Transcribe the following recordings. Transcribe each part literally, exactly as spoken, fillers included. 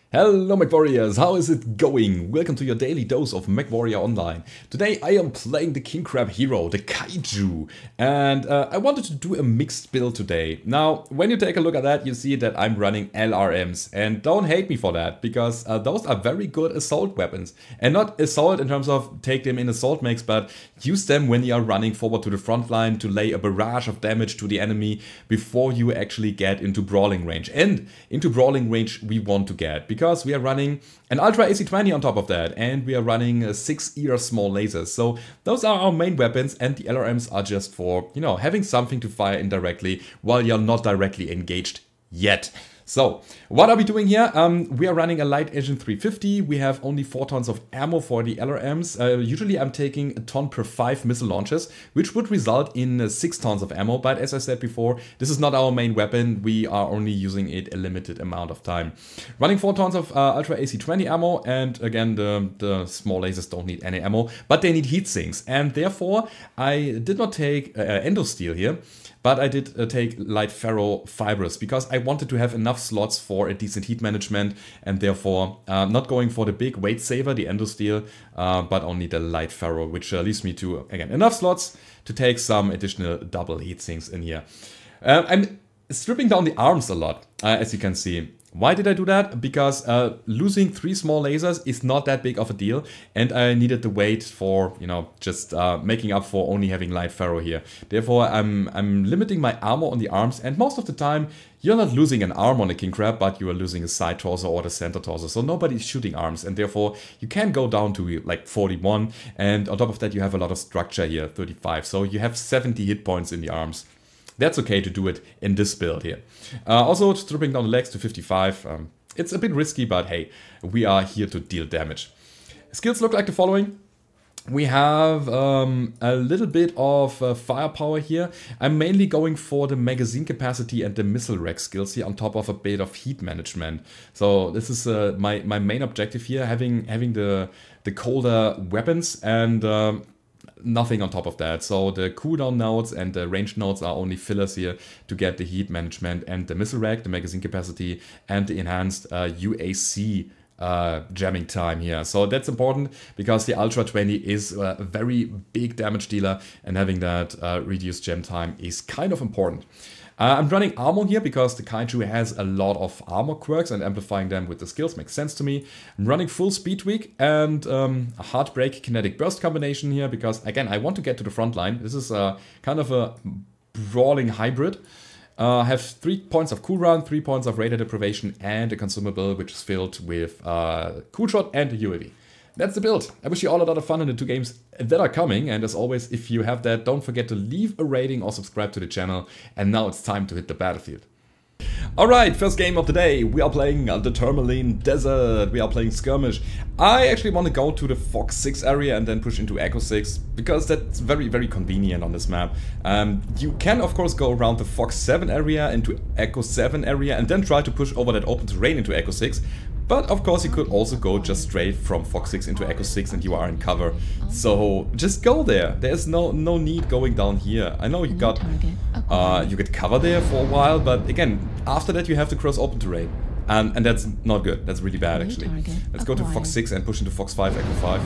Hello Mechwarriors, how is it going? Welcome to your daily dose of Mechwarrior Online. Today I am playing the King Crab hero, the Kaiju, and uh, I wanted to do a mixed build today. Now, when you take a look at that, you see that I'm running L R Ms, and don't hate me for that, because uh, those are very good assault weapons. And not assault in terms of take them in assault mix, but use them when you are running forward to the front line to lay a barrage of damage to the enemy before you actually get into brawling range. And into brawling range we want to get, because Because we are running an Ultra A C twenty on top of that, and we are running uh, six ear small lasers. So those are our main weapons, and the L R Ms are just for, you know, having something to fire indirectly while you're not directly engaged yet. So, what are we doing here? Um, we are running a light engine three fifty. We have only four tons of ammo for the L R Ms. Uh, usually I'm taking a ton per five missile launches, which would result in uh, six tons of ammo. But as I said before, this is not our main weapon. We are only using it a limited amount of time. Running four tons of uh, Ultra A C twenty ammo, and again, the, the small lasers don't need any ammo, but they need heat sinks. And therefore, I did not take uh, endo steel here. But I did uh, take light ferro fibers because I wanted to have enough slots for a decent heat management, and therefore uh, not going for the big weight saver, the endo steel, uh, but only the light ferro, which uh, leaves me to, again, enough slots to take some additional double heat sinks in here. Uh, I'm stripping down the arms a lot, uh, as you can see. Why did I do that? Because uh, losing three small lasers is not that big of a deal, and I needed the weight for, you know, just uh, making up for only having light ferro here. Therefore, I'm, I'm limiting my armor on the arms, and most of the time, you're not losing an arm on a King Crab, but you are losing a side torso or the center torso, so nobody's shooting arms, and therefore, you can go down to like forty-one, and on top of that, you have a lot of structure here, thirty-five, so you have seventy hit points in the arms. That's okay to do it in this build here. Uh, also, stripping down the legs to fifty-five. Um, it's a bit risky, but hey, we are here to deal damage. Skills look like the following. We have um, a little bit of uh, firepower here. I'm mainly going for the magazine capacity and the missile rack skills here on top of a bit of heat management. So this is uh, my, my main objective here, having, having the, the colder weapons and um, nothing on top of that. So the cooldown nodes and the range nodes are only fillers here to get the heat management and the missile rack, the magazine capacity, and the enhanced uh, U A C uh, jamming time here. So that's important because the Ultra twenty is a very big damage dealer, and having that uh, reduced jam time is kind of important. Uh, I'm running armor here because the Kaiju has a lot of armor quirks, and amplifying them with the skills makes sense to me. I'm running full speed tweak and um, a heartbreak kinetic burst combination here because, again, I want to get to the front line. This is a kind of a brawling hybrid. Uh, I have three points of cooldown, three points of radar deprivation, and a consumable which is filled with uh, cool shot and a U A V. That's the build. I wish you all a lot of fun in the two games that are coming, and as always, if you have that, don't forget to leave a rating or subscribe to the channel. And now it's time to hit the battlefield. Alright, first game of the day. We are playing uh, the Tourmaline Desert. We are playing Skirmish. I actually want to go to the Fox six area and then push into Echo six, because that's very, very convenient on this map. Um, you can, of course, go around the Fox seven area into Echo seven area and then try to push over that open terrain into Echo six. But of course you could also go just straight from Fox six into Echo six and you are in cover. So just go there. There's no no need going down here. I know you got uh, you get cover there for a while, but again, after that you have to cross open terrain. And, and that's not good. That's really bad actually. Let's go to Fox six and push into Fox five, Echo five.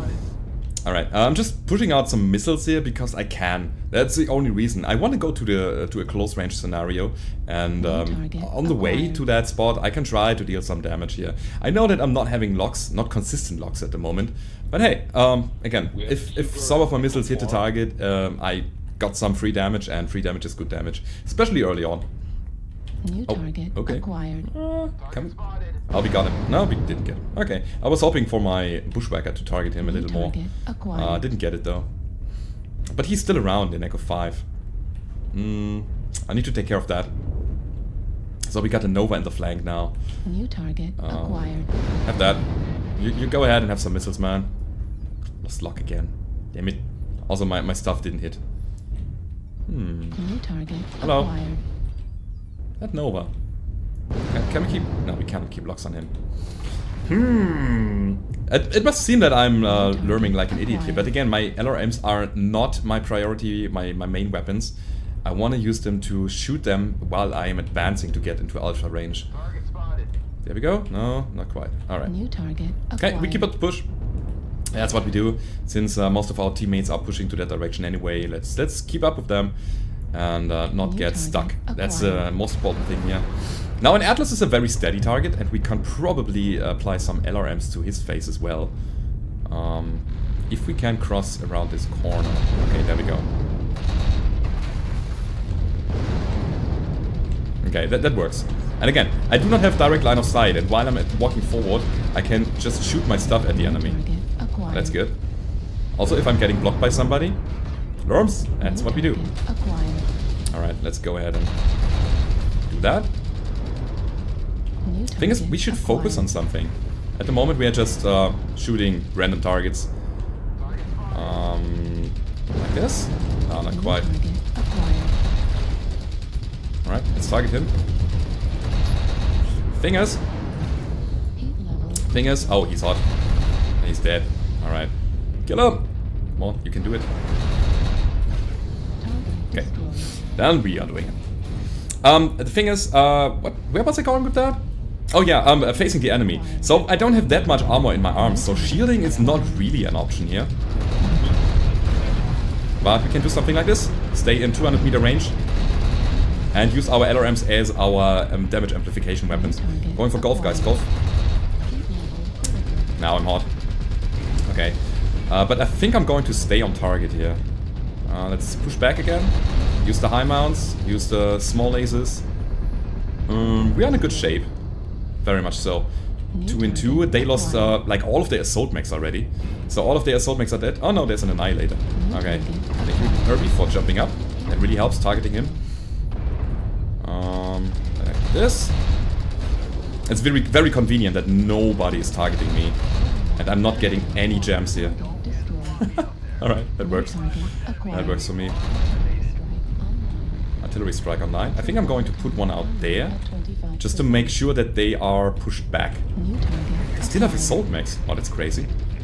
Alright, uh, I'm just pushing out some missiles here because I can. That's the only reason. I want to go to the uh, to a close range scenario, and um, on the way to that spot I can try to deal some damage here. I know that I'm not having locks, not consistent locks at the moment, but hey, um, again, if, if some of my missiles hit the target, um, I got some free damage, and free damage is good damage, especially early on. New target oh, okay. acquired. Uh, come. Oh, we got him. No, we didn't get him. Okay, I was hoping for my bushwhacker to target him a little more. Uh, didn't get it though. But he's still around in Echo five. Mm, I need to take care of that. So we got a Nova in the flank now. New target uh, acquired. Have that. You, you go ahead and have some missiles, man. Lost lock again. Damn it. Also, my, my stuff didn't hit. Hmm. New target Hello. acquired. That Nova. Can, can we keep... No, we cannot keep locks on him. Hmm. It, it must seem that I'm uh, learning like an idiot here, but again, my L R Ms are not my priority, my, my main weapons. I want to use them to shoot them while I am advancing to get into ultra range. There we go. No, not quite. Alright. New target Okay, we keep up the push. That's what we do. Since uh, most of our teammates are pushing to that direction anyway, let's let's keep up with them and uh, not New get target stuck. That's acquired. the most important thing here. Now, an Atlas is a very steady target, and we can probably apply some L R Ms to his face as well. Um, if we can cross around this corner. Okay, there we go. Okay, that, that works. And again, I do not have direct line of sight, and while I'm at walking forward, I can just shoot my stuff at the enemy. That's good. Also, if I'm getting blocked by somebody, L R Ms, that's what we do. Alright, let's go ahead and do that. Thing is, we should focus on something. At the moment, we are just uh, shooting random targets. Um, like this? No, not quite. Alright, let's target him. Thing is... Thing is... Oh, he's hot. He's dead. Alright. Kill him! Come on, you can do it. Okay. Then we are doing it. Um, the thing is, uh, what, where was I going with that? Oh yeah, um, uh, facing the enemy. So I don't have that much armor in my arms, so shielding is not really an option here. But we can do something like this. Stay in two hundred meter range. And use our L R Ms as our um, damage amplification weapons. Going for golf, guys, golf. Now I'm hot. Okay. Uh, but I think I'm going to stay on target here. Uh, let's push back again. Use the high mounts. Use the small lasers. Um, we're in a good shape. Very much so. Two and two. They lost uh, like all of their assault mechs already. So all of their assault mechs are dead. Oh no, there's an annihilator. Okay. Thank you, Herbie, for jumping up. That really helps targeting him. Um, like this. It's very, very convenient that nobody is targeting me. And I'm not getting any jams here. Alright, that works. That works for me. Artillery strike online. I think I'm going to put one out there. Just to make sure that they are pushed back. They still have assault mechs. Oh, that's crazy.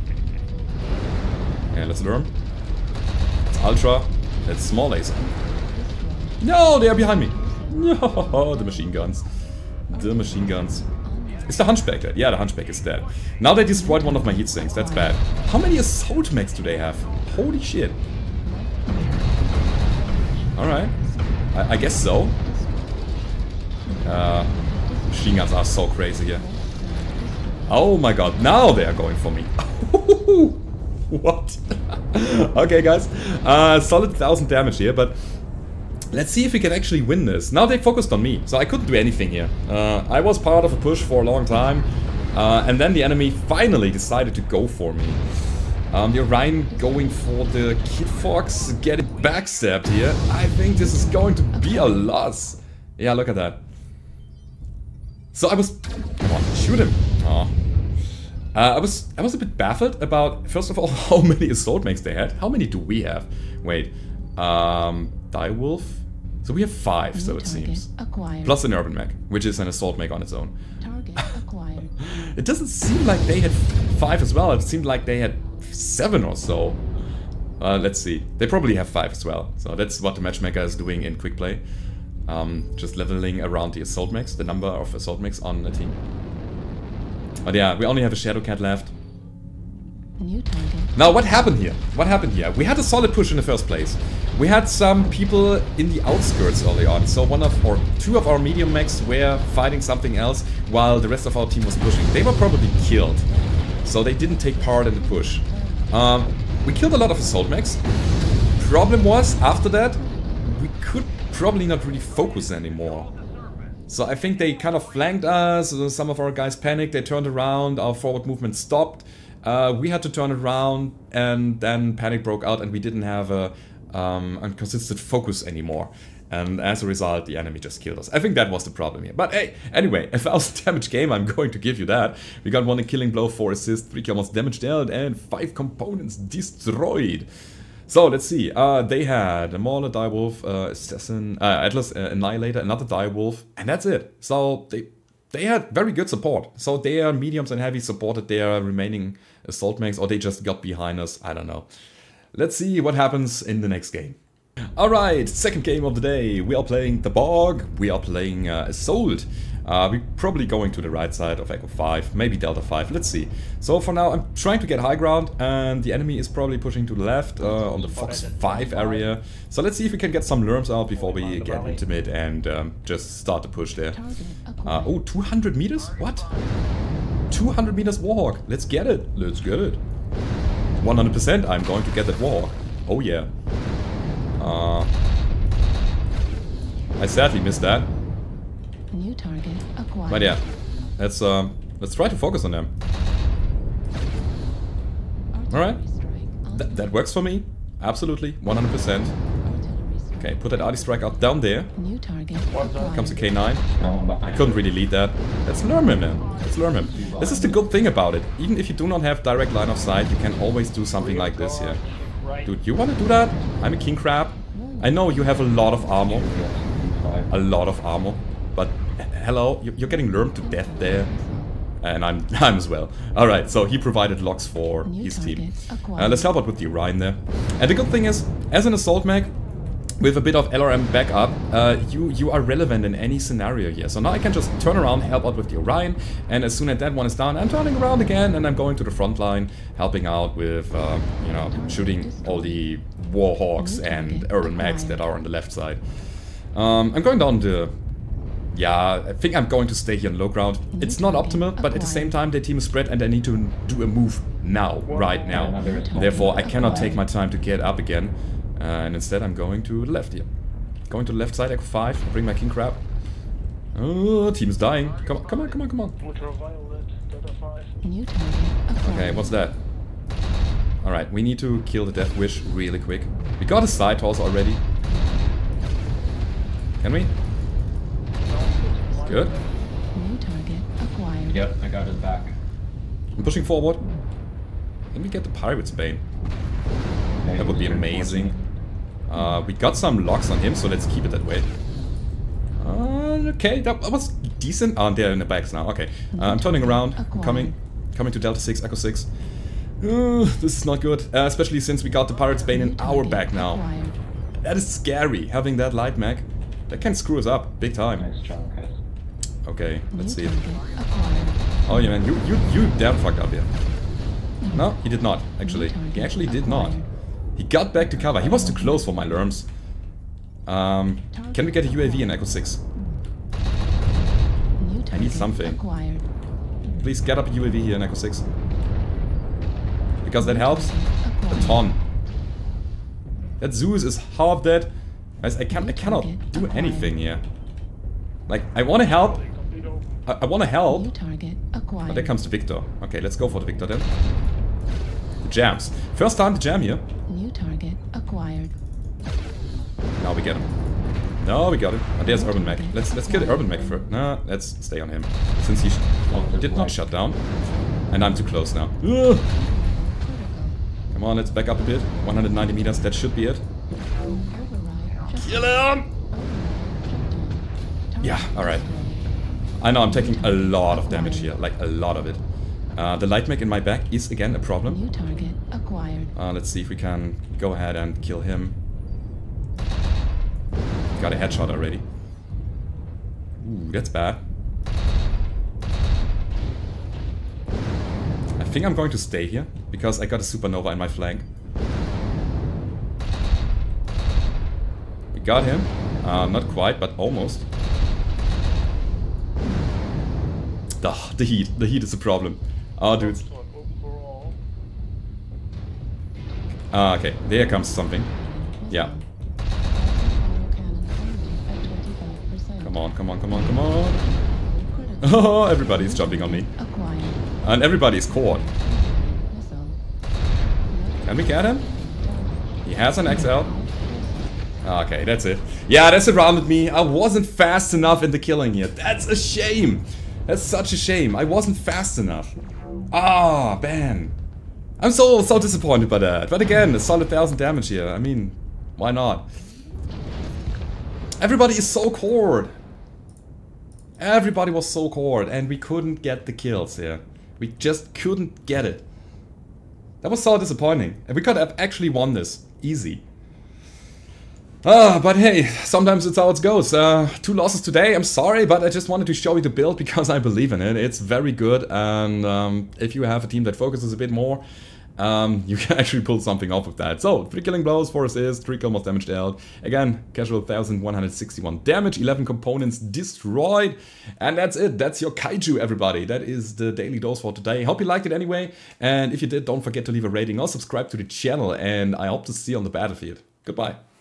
Yeah, let's learn. It's ultra. That's small laser. No, they are behind me. No, the machine guns. The machine guns. Is the Hunchback dead? Yeah, the Hunchback is dead. Now they destroyed one of my heat sinks. That's bad. How many assault mechs do they have? Holy shit. Alright. I, I guess so. Uh, machine guns are so crazy here. Oh my god, now they are going for me. What? Okay, guys. Uh, solid one thousand damage here, but... Let's see if we can actually win this. Now they focused on me, so I couldn't do anything here. Uh, I was part of a push for a long time, uh, and then the enemy finally decided to go for me. Um, the Orion going for the Kid Fox, getting backstabbed here. I think this is going to be a loss. Yeah, look at that. So I was... Come on, shoot him. Oh. Uh, I was I was a bit baffled about, first of all, how many assault mechs they had. How many do we have? Wait. Um, Direwolf? So we have five, so it seems. Acquired. Plus an Urban Mech, which is an assault mech on its own. Target acquired. It doesn't seem like they had five as well. It seemed like they had seven or so. Uh, let's see. They probably have five as well. So that's what the matchmaker is doing in quick play. Um, just leveling around the assault mechs, the number of assault mechs on a team. But yeah, we only have a Shadow Cat left. New target. Now, what happened here? What happened here? We had a solid push in the first place. We had some people in the outskirts early on. So one of, or two of our medium mechs were fighting something else while the rest of our team was pushing. They were probably killed. So they didn't take part in the push. Um, we killed a lot of assault mechs. Problem was, after that, we could probably not really focus anymore. So I think they kind of flanked us. Some of our guys panicked. They turned around. Our forward movement stopped. Uh, we had to turn around, and then panic broke out, and we didn't have a, um, a consistent focus anymore. And as a result, the enemy just killed us. I think that was the problem here. But hey, anyway, a thousand damage game, I'm going to give you that. We got one killing blow, four assists, three kills damage dealt, and five components destroyed. So let's see. Uh, they had a Mauler, Direwolf, uh, Assassin, uh, Atlas, uh, Annihilator, another Direwolf, and that's it. So they they had very good support. So their mediums and heavy supported their remaining assault mechs, or they just got behind us. I don't know. Let's see what happens in the next game. Alright, second game of the day. We are playing the Bog. We are playing uh, Assault. Uh, we're probably going to the right side of Echo five, maybe Delta five, let's see. So for now I'm trying to get high ground and the enemy is probably pushing to the left uh, on the Fox five area. So let's see if we can get some L R Ms out before we get into mid and um, just start the push there. Uh, oh, two hundred meters? What? two hundred meters Warhawk, let's get it, let's get it. one hundred percent I'm going to get that Warhawk, oh yeah. Uh, I sadly missed that. New target acquired. But yeah, let's um, let's try to focus on them. All right, Th that works for me, absolutely, one hundred percent. Okay, put that arty strike out down there. New target. Comes a K nine. I couldn't really lead that. Let's learn him, man. Let's learn him. This is the good thing about it. Even if you do not have direct line of sight, you can always do something like this here. Dude, you want to do that? I'm a king crab. I know you have a lot of armor. A lot of armor. But hello, you're getting lurmed to death there. And I'm, I'm as well. Alright, so he provided locks for his team. Uh, let's help out with the Orion there. And the good thing is, as an assault mech, with a bit of L R M backup, uh, you, you are relevant in any scenario here. So now I can just turn around, help out with the Orion, and as soon as that one is down, I'm turning around again and I'm going to the front line, helping out with, uh, you know, shooting all the Warhawks and urban mechs that are on the left side. Um, I'm going down the... Yeah, I think I'm going to stay here on low ground. It's not optimal, but at the same time their team is spread and I need to do a move now, right now. Therefore I cannot take my time to get up again. Uh, and instead I'm going to the left here. Going to the left side, Echo five, bring my king crab. Oh, team is dying. Come on, come on, come on, come on. Okay, what's that? Alright, we need to kill the Death Wish really quick. We got a side toss already. Can we? Good. New target acquired. Yep, I got his back. I'm pushing forward. Can we get the Pirate's Bane? Okay, That would be amazing. Uh, we got some locks on him, so let's keep it that way. Uh, okay, that was decent. Ah, they're in the backs now. Okay, uh, I'm turning around. I'm coming. Coming to Delta six, Echo six. Uh, this is not good, uh, especially since we got the Pirate's Bane in our back now. That is scary, having that light mech. That can screw us up, big time. Nice job, guys. Okay, let's see it. Oh yeah, man, you, you, you damn fucked up here. No, he did not, actually. He actually did not. He got back to cover. He was too close for my L R Ms. Um, can we get a U A V in Echo six? I need something. Please get up a U A V here in Echo six. Because that helps a ton. That Zeus is half dead. Guys, I, can, I cannot do anything here. Like, I want to help. I, I want to help. But there comes the Victor. Okay, let's go for the Victor then. The jams. First time to jam here. New target acquired. Now we get him. No, we got him. Oh, there's Urban Mech. Let's let's kill the Urban Mech first. Nah, let's stay on him. Since he did not shut down. And I'm too close now. Ugh. Come on, let's back up a bit. one hundred ninety meters, that should be it. Kill him! Yeah, alright. I know I'm taking a lot of damage here, like a lot of it. Uh, the light mech in my back is again a problem. New target acquired. Uh, let's see if we can go ahead and kill him. Got a headshot already. Ooh, that's bad. I think I'm going to stay here, because I got a supernova in my flank. We got him. Uh, not quite, but almost. Oh, the heat. The heat is a problem. Oh, dude. Ah, okay. There comes something. Yeah. Come on, come on, come on, come on. Oh, everybody's jumping on me. And everybody's caught. Can we get him? He has an X L. Okay, that's it. Yeah, that surrounded me. I wasn't fast enough in the killing here. That's a shame. That's such a shame. I wasn't fast enough. Ah, man. I'm so, so disappointed by that. But again, a solid thousand damage here. I mean, why not? Everybody is so cored. Everybody was so cored and we couldn't get the kills here. We just couldn't get it. That was so disappointing. And we could have actually won this. Easy. Ah, but hey, sometimes it's how it goes. Uh, two losses today, I'm sorry, but I just wanted to show you the build because I believe in it. It's very good, and um, if you have a team that focuses a bit more, um, you can actually pull something off of that. So, three killing blows, four assists, three kill most damage dealt. Again, casual one thousand one hundred sixty-one damage, eleven components destroyed. And that's it, that's your Kaiju, everybody. That is the daily dose for today. Hope you liked it anyway, and if you did, don't forget to leave a rating or subscribe to the channel, and I hope to see you on the battlefield. Goodbye.